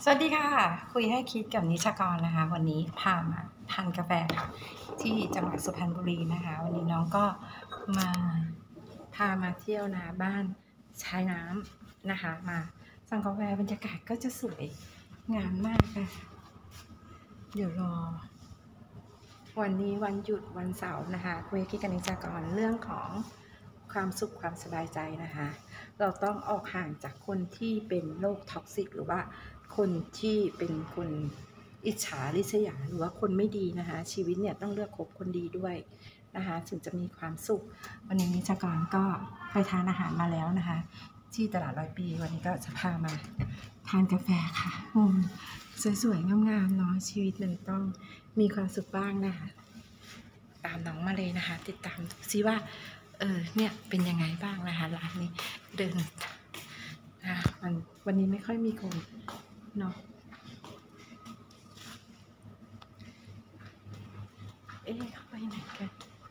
สวัสดีค่ะคุยให้คิดกับนิชากรนะคะวันนี้พามาทานกาแฟค่ะที่จังหวัดสุพรรณบุรีนะคะวันนี้น้องก็มาพามาเที่ยวนะบ้านชายน้ำนะคะมาสั่งกาแฟบรรยากาศก็จะสวยงามมากค่ะเดี๋ยวรอวันนี้วันหยุดวันเสาร์นะคะคุยคิดกับนิชากรเรื่องของความสุขความสบายใจนะคะเราต้องออกห่างจากคนที่เป็นโรคท็อกซิกหรือว่าคนที่เป็นคนอิจฉาริษยาหรือว่าคนไม่ดีนะคะชีวิตเนี่ยต้องเลือกคบคนดีด้วยนะคะถึงจะมีความสุขวันนี้นิชากรก็ไปทานอาหารมาแล้วนะคะที่ตลาด100 ปีวันนี้ก็จะพามาทานกาแฟค่ะมุมสวยๆงามๆเนาะชีวิตมันต้องมีความสุขบ้างนะคะตามน้องมาเลยนะคะติดตามดูซิว่าเนี่ยเป็นยังไงบ้างนะคะร้านนี้เดินวันนี้ไม่ค่อยมีคนเนาะเข้าไปไหนกัน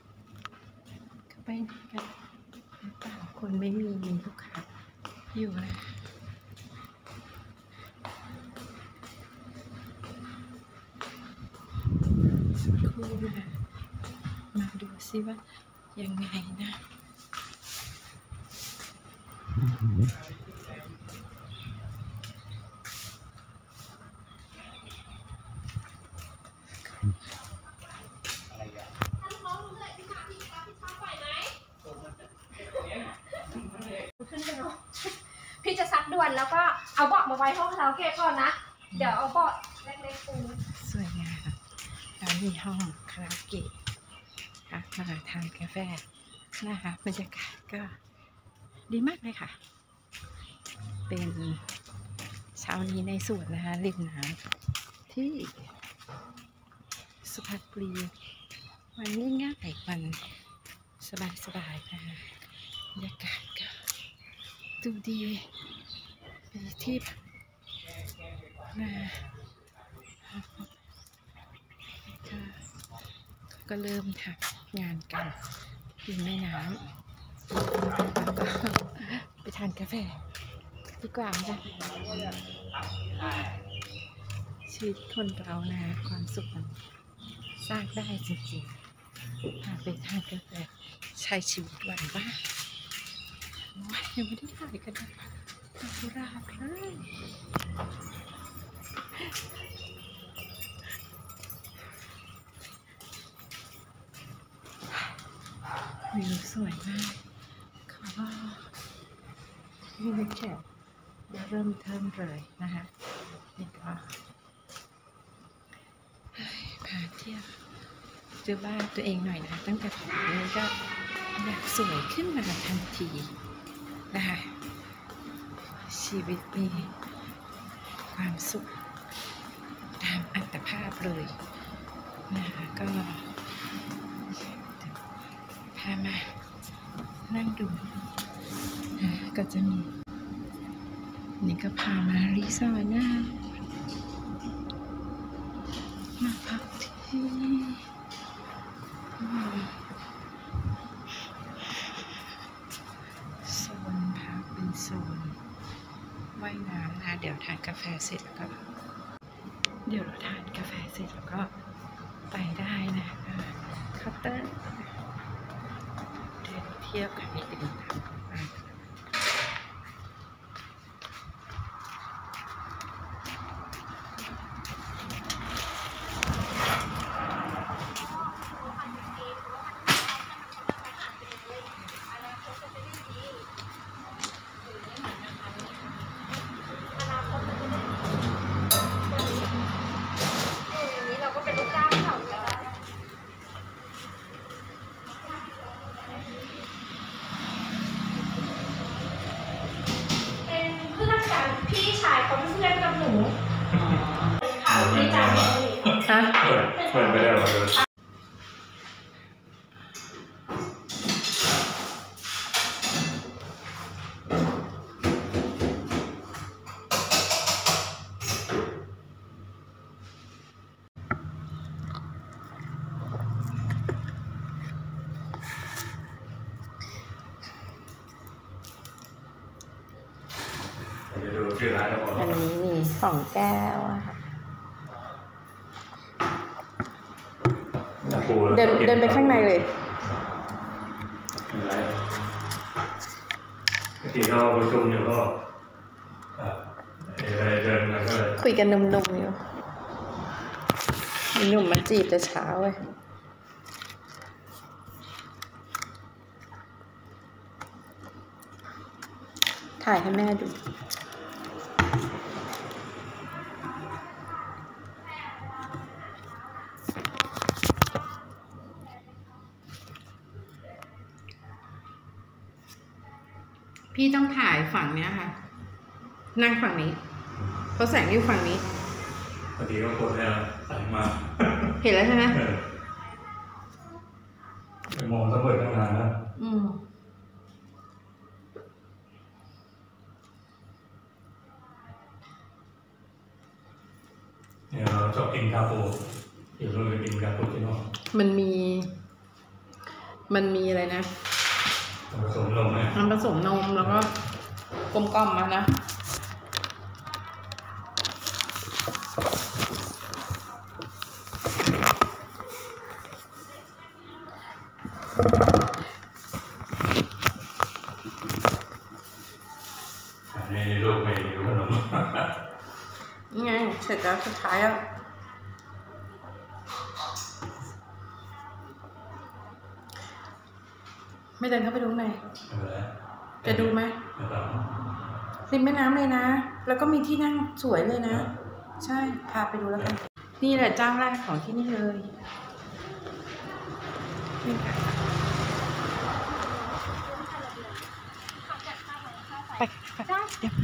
ต่างคนไม่มีลูกค้าอยู่นะสักครู่นะมาดูซิว่ายังไงนะพี่จะซักด่วนแล้วก็เอาเบาะมาไว้ห้องคาราโอเกะก่อนนะ เดี๋ยวเอาเบาะเล็กๆปูสวยงามแล้วมีห้องคาราโอเกะค่ะมาทานกาแฟนะคะบรรยากาศก็ดีมากเลยค่ะเป็นเช้านี้ในสวนนะคะริมน้ำที่สุพรรณบุรีวันง่ายๆวันสบายๆนะคะบรรยากาศก็ดูดีมีที่มาก็เริ่มทำงานกันริมแม่น้ำก็ไปทานกาแฟดีกว่าจ้ะชีวิตคนเรานะความสุขมันสร้างได้จริงๆไปทานกาแฟใช้ชีวิตวันบ้างยังไม่ได้ถ่ายกันนะดูราบเลยวิวสวยมากเขาก็มีแขกเริ่มเทิมเลยนะคะนี่ก็พาเที่ยวดูบ้านตัวเองหน่อยนะตั้งแต่ผมนี้ก็อยากสวยขึ้นมาทันทีนะคะชีวิตมีความสุขตามอัตภาพเลยนะคะก็พามานั่งดูก็จะมีนี่ก็พามารีสอร์ทนะมาพักที่โซนพักเป็นโซนว่ายน้ำนะเดี๋ยวทานกาแฟเสร็จแล้วก็เดี๋ยวเราทานกาแฟเสร็จแล้วก็ไปได้นะเคาน์เตอร์เดินเที่ยวกันนิดนึงพี่ชายเขาเป็นเพื่อนกับหนูค่ะพี่จำเปิดไปได้หรออันนี้มี 2 แก้วอะค่ะเดินไปข้างในเลยที่เขาประชุมอยู่ก็เดินมาก็เลยคุยกันหนุ่มๆอยู่หนุ่มมาจีบแต่เช้าเลยถ่ายให้แม่ดูพี่ต้องถ่ายฝั่งเนี้ยค่ะนั่งฝั่งนี้เพราะแสงอยู่ฝั่งนี้พอดีก็กดให้ใส่มาเห็นแล้วใช่ไหมไปมองตะเบิดตั้งนานแล้วเนี่ยเราชอบกินคาโปเดี๋ยวเราไปกินคาโปที่นอกมันมีอะไรนะผสมนมเนี่ยมันผสมนมแล้วก็กลมกล่อมมานะนี่ลูกไม่หิวขนมนี่ไงเสร็จแล้วสุดท้ายแล้วไม่เดินเข้าไปดูไหนจะดูไหมริมแม่น้ำเลยนะแล้วก็มีที่นั่งสวยเลยนะใช่พาไปดูแล้วกันนี่แหละเจ้าแรกของที่นี่เลยนี่ค่ะไปเดี๋ยว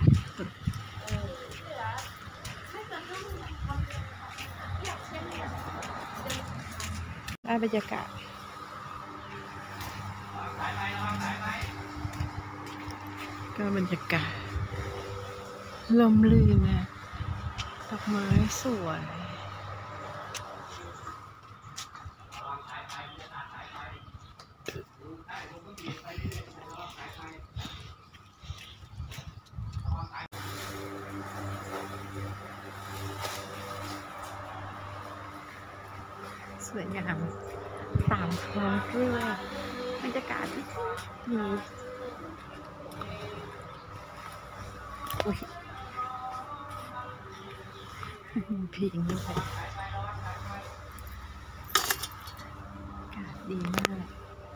ได้บรรยากาศก็บรรยากาศลมลื่นนะดอกไม้สวยสวยงามตามท้องเรือบรรยากาศดีพิงด้วยอากาศดีมาก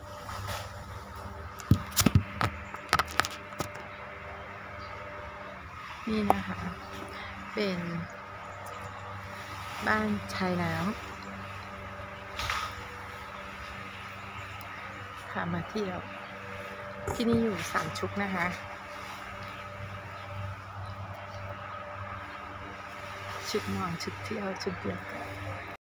นี่นะคะเป็นบ้านชายน้ำพามาเที่ยวที่นี่อยู่3 ชุกนะคะชุดมองชุดเที่ยวชุดเดียวกัน